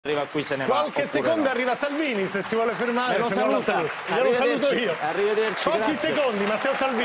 arriva qui se ne va. Qualche secondo arriva Salvini, se si vuole fermare. Lo saluta. Glielo saluto io. Arrivederci. Pochi Grazie. secondi, Matteo Salvini.